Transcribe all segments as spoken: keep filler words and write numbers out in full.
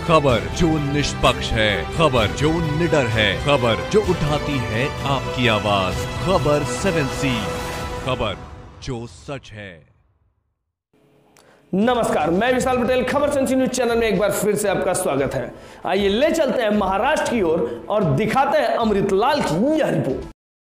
खबर जो निष्पक्ष है, खबर जो निडर है, खबर जो उठाती है आपकी आवाज। खबर सेवन सी, खबर जो सच है। नमस्कार, मैं विशाल पटेल, खबर सेवन सी न्यूज चैनल में एक बार फिर से आपका स्वागत है। आइए ले चलते हैं महाराष्ट्र की ओर और दिखाते हैं अमृतलाल की यह रिपोर्ट।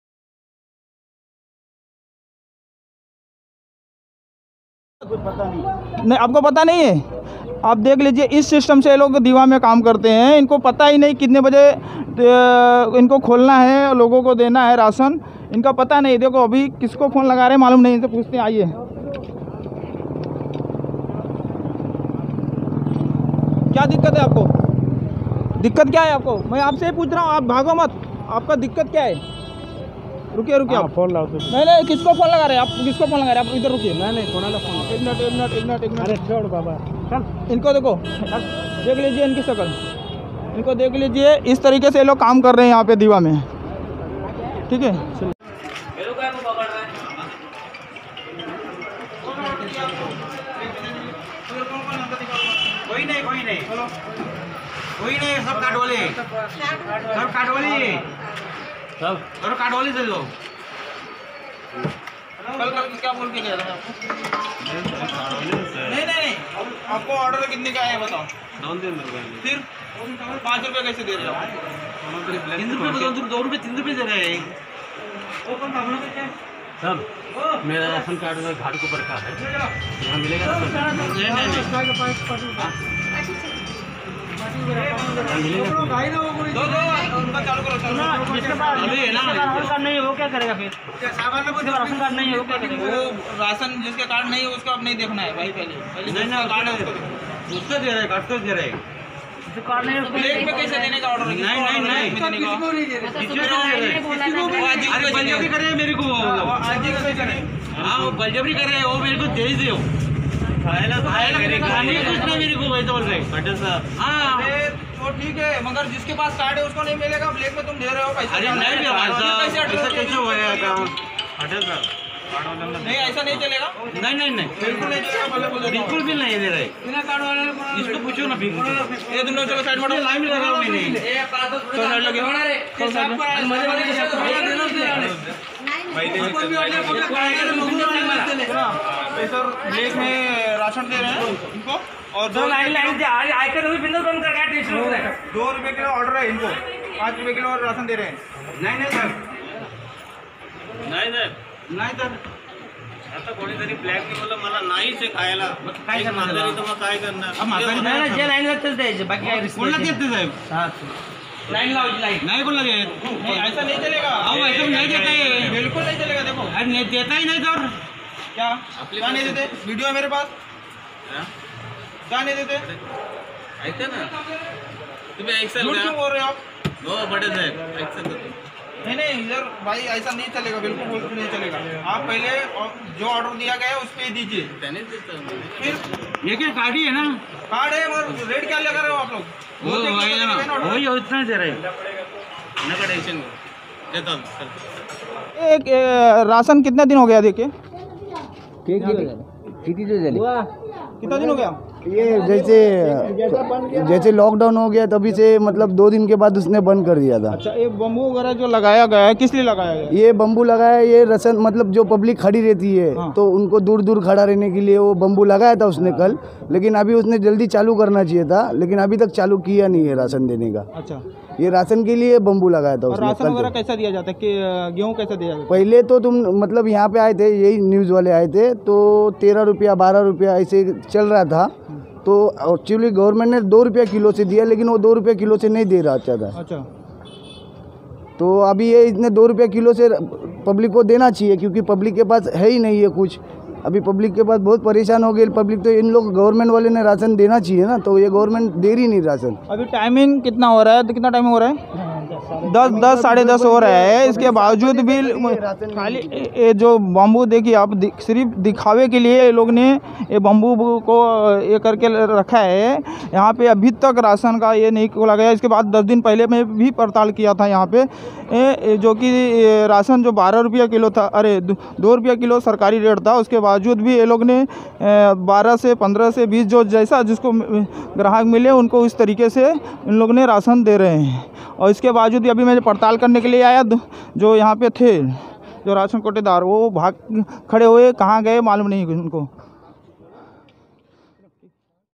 कुछ पता नहीं नहीं आपको पता नहीं है? आप देख लीजिए, इस सिस्टम से ये लोग दीवा में काम करते हैं। इनको पता ही नहीं कितने बजे इनको खोलना है, लोगों को देना है राशन, इनका पता नहीं। देखो अभी किसको फ़ोन लगा रहे हैं मालूम नहीं, इनसे पूछते हैं। आइए, क्या दिक्कत है आपको? दिक्कत क्या है आपको? मैं आपसे ही पूछ रहा हूँ, आप भागो मत। आपका दिक्कत क्या है? रुकिए रुकिए, आप फोन लगाओ। नहीं नहीं, किसको फ़ोन लगा रहे हैं आप? किसको फ़ोन लगा रहे हैं आप? इधर रुकिए। नहीं नहीं, फोन फोन एक मिनट एक मिनट एक मिनट एक मिनट अरे छोड़ बाबा, चल। इनको देखो, देख लीजिए इनकी शक्ल, इनको देख लीजिए। इस तरीके से ये लोग काम कर रहे हैं यहाँ पे दीवा में, ठीक है। कोई नहीं कोई नहीं कोई नहीं, सब काटवाली सब काटवाली सब और काटवाली से लो। कल कल क्या बोल के गया था? नहीं नहीं, आपको ऑर्डर कितने का है बताओ? दो तीन रुपए। फिर पाँच रुपए कैसे दे रहे हो? तीन रुपए दो दो रुपए तीन रुपए दे रहे हैं। वो कौन भावना का क्या सब? मेरा राशन कार्ड में घाट को रखा है, यहाँ मिलेगा ना? नहीं नहीं दो दो उनका चालू करो, चालू जिसके पास राशन कार्ड नहीं है वो क्या करेगा? फिर सामान में राशन कार्ड नहीं है वो क्या करेगा? वो राशन जिसके कार्ड नहीं है उसको अब नहीं देखना है भाई। पहले पहले नहीं ना कार्ड है उसको दे रहे, कार्ड तो दे रहे। जो कार्ड नहीं है उसको प्लेट में कैसे देने का ऑर्डर? नहीं नहीं नहीं, किसको नहीं दे रहे, किसको दे रहे? अरे बलजबरी कर रहे हैं मेरे को, आज ही कैसे करें? हाँ वो बलजबरी कर रहे हैं, वो मेरे को दे ही दो। खाएला खाएला खाने कुछ नहीं मेरे को, वैसे बोल रहे पटेल साहब। हाँ तो ठीक है, मगर जिसके पास कार्ड है उसको नहीं मिलेगा। ब्लैक में तुम दे रहे हो पैसा। अरे नहीं दे भाई साहब, ऐसा कैसे होएगा काम? पटेल साहब नहीं, ऐसा नहीं चलेगा। नहीं नहीं नहीं, बिल्कुल नहीं चलेगा, बिल्कुल भी नहीं दे रहे बिना कार्ड वाले। इसको पूछो ना, ये तुम लोग चलो साइड में, लाइन में लगा हुआ मैंने तो साइड लगे सर। ब्लैक में राशन दे रहे हैं इनको और दो लाइन लाइन आकर बंद कर दो रुपए किलो ऑर्डर है इनको, पाँच रुपए किलो और राशन दे रहे हैं। नहीं नहीं सर, नाही सर नाही सर, आता कोणीतरी ब्लॅक की बोललं मला नाही से खायला, मग काय करणार? तर मग काय करणार? अब म्हातारी नाही, जे लाईन लागतेच द्यायचे, बाकी काय रिस्क कोणाला देते साहेब? हां लाइन लाओ, लाइन नहीं बोल लगे। नहीं ऐसा नहीं चलेगा। हाँ ऐसा नहीं देता है, बिल्कुल नहीं चलेगा। देखो अरे नहीं देता ही नहीं तो क्या क्या नहीं देते? वीडियो है मेरे पास, क्या नहीं देते? ऐसे ना तुम्हें एक साल क्यों बोल रहे हो आप? वो बड़े साहब एक साल नहीं नहीं इधर भाई, ऐसा नहीं चलेगा, बिल्कुल बिल्कुल नहीं चलेगा। आप पहले जो ऑर्डर दिया गया है उस पर दीजिए। फिर ये क्या कार्ड ही है ना? कार्ड है मगर रेट क्या लगा रहे हो आप लोग? वो वही उतना दे रहे हैं। एक राशन कितना दिन हो गया? देखिए कितना दिन हो गया? ये जैसे जैसे लॉकडाउन हो गया तभी से, मतलब दो दिन के बाद उसने बंद कर दिया था। अच्छा, ये बम्बू वगैरह जो लगाया गया है किस लिए लगाया गया? ये बम्बू लगाया, ये राशन मतलब जो पब्लिक खड़ी रहती है हाँ। तो उनको दूर दूर खड़ा रहने के लिए वो बम्बू लगाया था उसने कल, लेकिन अभी उसने जल्दी चालू करना चाहिए था, लेकिन अभी तक चालू किया नहीं है राशन देने का। अच्छा, ये राशन के लिए बम्बू लगाया था उसने। राशन वगैरह कैसा दिया जाता है कि गेहूँ कैसा दिया जाता है? पहले तो तुम मतलब यहाँ पे आए थे, यही न्यूज़ वाले आए थे, तो तेरह रुपया बारह रुपया ऐसे चल रहा था। तो एक्चुअली गवर्नमेंट ने दो रुपया किलो से दिया, लेकिन वो दो रुपया किलो से नहीं दे रहा था। अच्छा, तो अभी ये इतने दो रुपया किलो से पब्लिक को देना चाहिए, क्योंकि पब्लिक के पास है ही नहीं है कुछ। अभी पब्लिक के पास बहुत परेशान हो गई पब्लिक, तो इन लोग गवर्नमेंट वाले ने राशन देना चाहिए ना, तो ये गवर्नमेंट दे रही नहीं राशन। अभी टाइमिंग कितना हो रहा है? तो कितना टाइम हो रहा है? दस दस साढ़े दस हो रहा है, इसके बावजूद भी खाली ये जो बम्बू देखिए आप, सिर्फ दिखावे के लिए ये लोग ने ये बम्बू को ये करके रखा है यहाँ पे। अभी तक राशन का ये नहीं खोला गया। इसके बाद दस दिन पहले मैं भी पड़ताल किया था यहाँ पे, जो कि राशन जो बारह रुपया किलो था, अरे दो रुपया किलो सरकारी रेट था, उसके बावजूद भी ये लोग ने बारह से पंद्रह से बीस जो जैसा जिसको ग्राहक मिले उनको इस तरीके से इन लोग ने राशन दे रहे हैं। और इसके बावजूद भी अभी मैं पड़ताल करने के लिए आया, जो यहाँ पे थे जो राशन कोटेदार वो भाग खड़े हुए, कहाँ गए मालूम नहीं उनको।